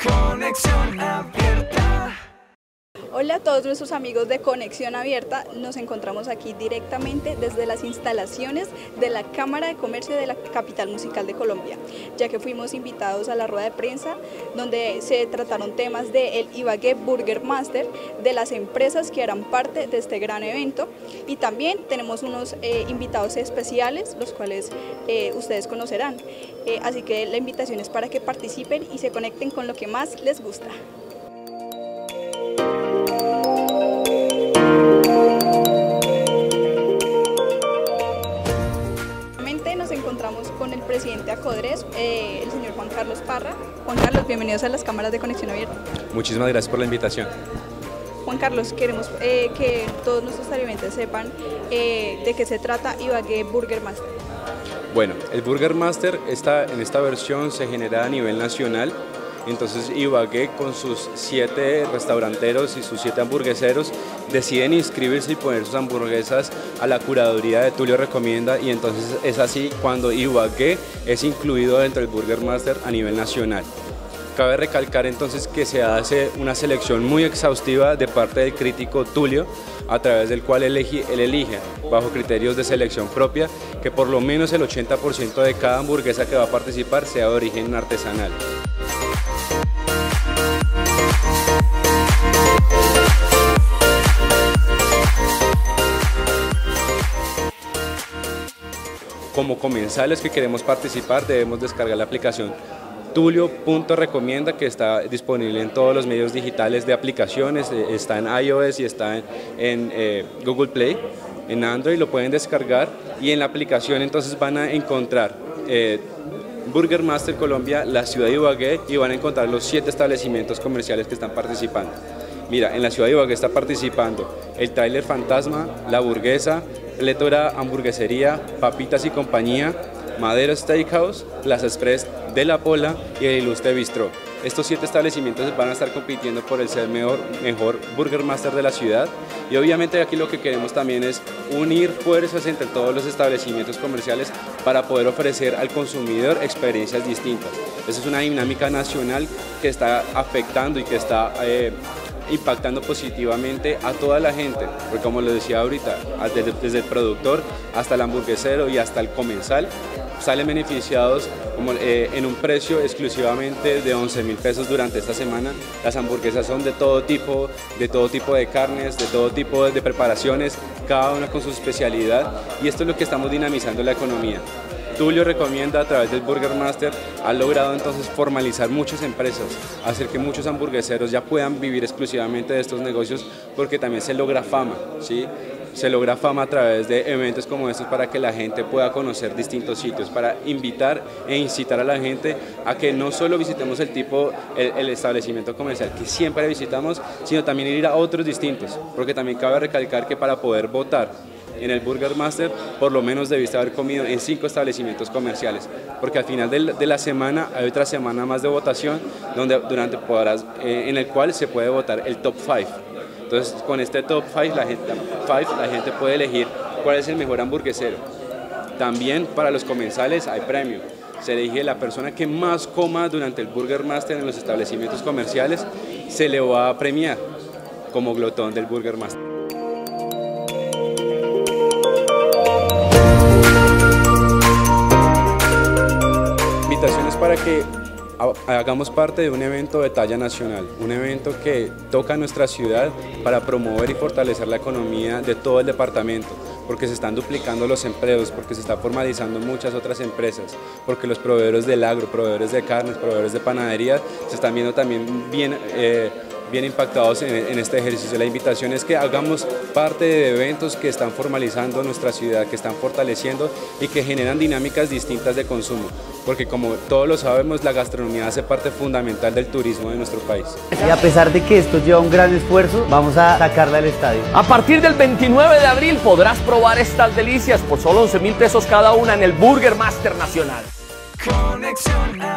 Conexión Abierta. Hola a todos nuestros amigos de Conexión Abierta, nos encontramos aquí directamente desde las instalaciones de la Cámara de Comercio de la capital musical de Colombia, ya que fuimos invitados a la rueda de prensa donde se trataron temas del Ibagué Burger Master, de las empresas que harán parte de este gran evento, y también tenemos unos invitados especiales, los cuales ustedes conocerán, así que la invitación es para que participen y se conecten con lo que más les gusta. Nos encontramos con el presidente de Acodres, el señor Juan Carlos Parra. Juan Carlos, bienvenidos a las cámaras de Conexión Abierta. Muchísimas gracias por la invitación. Juan Carlos, queremos que todos nuestros televidentes sepan de qué se trata Ibagué Burger Master. Bueno, el Burger Master en esta versión se genera a nivel nacional. Entonces Ibagué con sus 7 restauranteros y sus 7 hamburgueseros deciden inscribirse y poner sus hamburguesas a la curaduría de Tulio Recomienda, y entonces es así cuando Ibagué es incluido dentro del Burger Master a nivel nacional. Cabe recalcar entonces que se hace una selección muy exhaustiva de parte del crítico Tulio, a través del cual él elige, bajo criterios de selección propia, que por lo menos el 80% de cada hamburguesa que va a participar sea de origen artesanal. Como comensales que queremos participar debemos descargar la aplicación Tulio.recomienda, que está disponible en todos los medios digitales de aplicaciones, está en iOS y está en Google Play, en Android lo pueden descargar, y en la aplicación entonces van a encontrar Burger Master Colombia, la ciudad de Ibagué, y van a encontrar los 7 establecimientos comerciales que están participando. Mira, en la ciudad de Ibagué está participando el Trailer Fantasma, La Burguesa, Plétora Hamburguesería, Papitas y Compañía, Madero Steakhouse, Plaza Express de La Pola y el Ilustre Bistró. Estos 7 establecimientos van a estar compitiendo por el ser mejor Burger Master de la ciudad, y obviamente aquí lo que queremos también es unir fuerzas entre todos los establecimientos comerciales para poder ofrecer al consumidor experiencias distintas. Esa es una dinámica nacional que está afectando y que está impactando positivamente a toda la gente, porque como lo decía ahorita, desde el productor hasta el hamburguesero y hasta el comensal salen beneficiados en un precio exclusivamente de 11.000 pesos durante esta semana. Las hamburguesas son de todo tipo de carnes, de todo tipo de preparaciones, cada una con su especialidad, y esto es lo que estamos dinamizando la economía. Tulio Recomienda, a través del Burger Master, ha logrado entonces formalizar muchas empresas, hacer que muchos hamburgueseros ya puedan vivir exclusivamente de estos negocios, porque también se logra fama, ¿sí? Se logra fama a través de eventos como estos para que la gente pueda conocer distintos sitios, para invitar e incitar a la gente a que no solo visitemos el establecimiento comercial que siempre visitamos, sino también ir a otros distintos, porque también cabe recalcar que para poder votar en el Burger Master, por lo menos debiste haber comido en 5 establecimientos comerciales, porque al final de la semana hay otra semana más de votación en el cual se puede votar el top 5. Entonces, con este top 5 la gente puede elegir cuál es el mejor hamburguesero. También para los comensales hay premio. Se elige la persona que más coma durante el Burger Master en los establecimientos comerciales, se le va a premiar como glotón del Burger Master. Invitaciones para que hagamos parte de un evento de talla nacional, un evento que toca a nuestra ciudad para promover y fortalecer la economía de todo el departamento, porque se están duplicando los empleos, porque se está formalizando muchas otras empresas, porque los proveedores del agro, proveedores de carnes, proveedores de panadería se están viendo también bien impactados en este ejercicio. La invitación es que hagamos parte de eventos que están formalizando nuestra ciudad, que están fortaleciendo y que generan dinámicas distintas de consumo, porque como todos lo sabemos, la gastronomía hace parte fundamental del turismo de nuestro país. Y a pesar de que esto lleva un gran esfuerzo, vamos a sacarla del estadio. A partir del 29 de abril podrás probar estas delicias por solo 11.000 pesos cada una en el Burger Master Nacional. Conexión